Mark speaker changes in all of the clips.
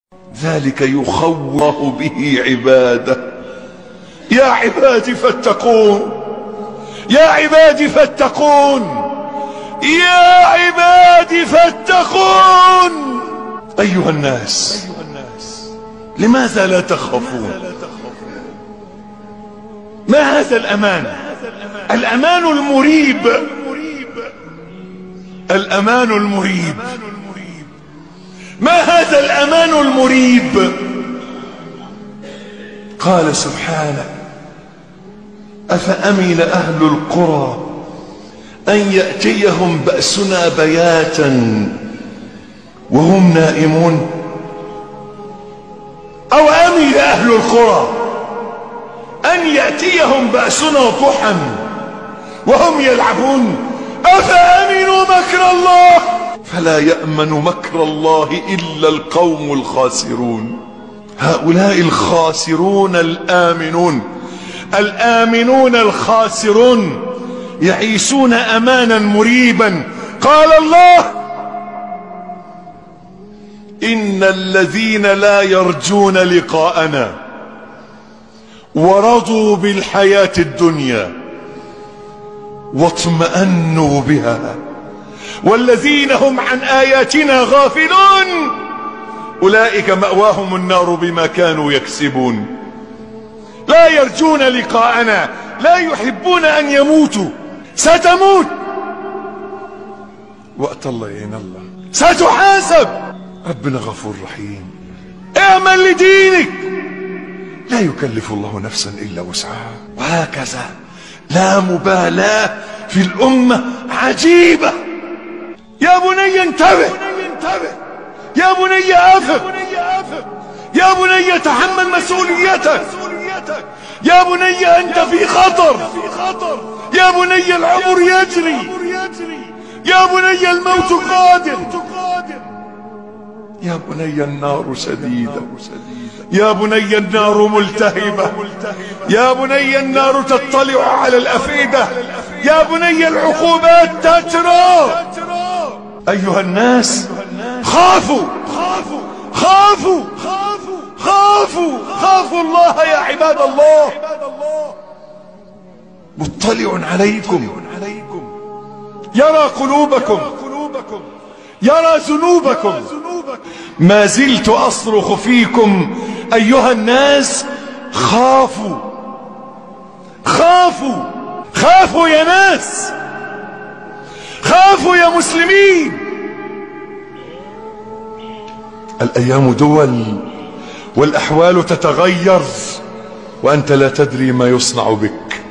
Speaker 1: ذلك يخوف به عباده. يا عبادي فاتقون، يا عبادي فاتقون، يا عبادي فاتقون. أيها الناس، لماذا لا تخافون؟ ما هذا الأمان؟ الأمان المريب، الأمان المريب. ما هذا الأمان المريب؟ قال سبحانه: أفأمن أهل القرى أن يأتيهم بأسنا بياتا وهم نائمون. أو أمن أهل القرى أن يأتيهم بأسنا ضحى وهم يلعبون. أفأمنوا مكر الله فلا يأمن مكر الله إلا القوم الخاسرون. هؤلاء الخاسرون الآمنون، الآمنون الخاسرون يعيشون أمانا مريبا. قال الله: إن الذين لا يرجون لقاءنا ورضوا بالحياة الدنيا واطمأنوا بها والذين هم عن آياتنا غافلون أولئك مأواهم النار بما كانوا يكسبون. لا يرجون لقاءنا، لا يحبون أن يموتوا. ستموت، وقت الله يعين الله، ستحاسب. ربنا غفور رحيم. اعمل لدينك، لا يكلف الله نفسا إلا وسعها. وهكذا لا مبالاة في الأمة عجيبة. يا بني انتبه، يا بني أفق، يا بني تحمل مسؤوليتك، يا بني أنت في خطر، يا بني العمر يجري، يا بني الموت قادم، يا بني النار شديدة، يا بني النار ملتهبة، يا بني النار تطلع على الأفئدة، يا بني العقوبات تترى. أيها الناس، خافوا خافوا خافوا خافوا الله يا عباد الله. مطلع عليكم، يرى قلوبكم، يرى ذنوبكم. ما زلت أصرخ فيكم أيها الناس: خافوا خافوا خافوا يا ناس، خافوا يا مسلمين. الأيام دول والأحوال تتغير وأنت لا تدري ما يصنع بك.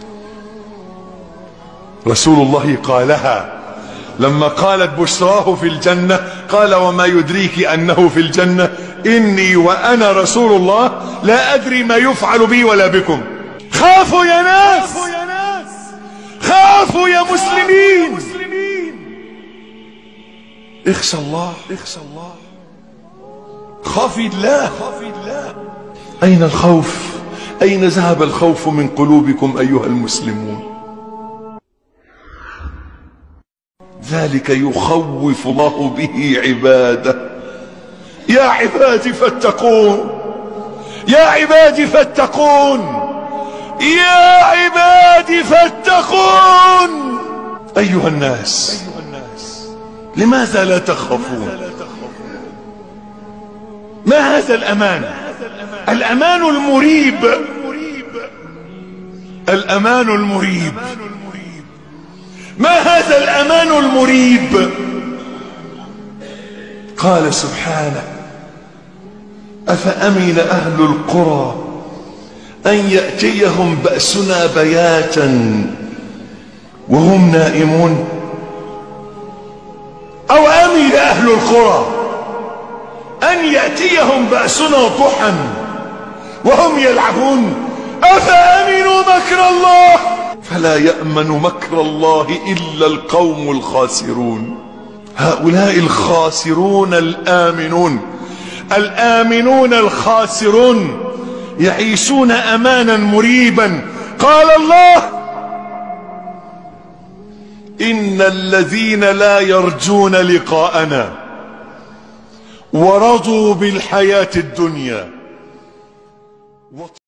Speaker 1: رسول الله قالها لما قالت بشراه في الجنة، قال: وما يدريك أنه في الجنة؟ إني وأنا رسول الله لا أدري ما يفعل بي ولا بكم. خافوا يا ناس، خافوا يا مسلمين. اخشى الله، خاف الله. أين الخوف؟ أين ذهب الخوف من قلوبكم أيها المسلمون؟ ذلك يخوف الله به عباده. يا عبادي فاتقون، يا عبادي فاتقون، يا عبادي فاتقون. أيها الناس، لماذا لا تخافون؟ ما هذا الأمان؟ الأمان المريب، الأمان المريب. ما هذا الأمان المريب؟ قال سبحانه: أفأمن أهل القرى أن يأتيهم بأسنا بياتا وهم نائمون. أو أمن أهل القرى أن يأتيهم بأسنا ضحى وهم يلعبون. أفأمنوا مكر الله فلا يأمن مكر الله إلا القوم الخاسرون. هؤلاء الخاسرون الآمنون، الآمنون الخاسرون يعيشون أمانا مريبا. قال الله: إن الذين لا يرجون لقاءنا ورضوا بالحياة الدنيا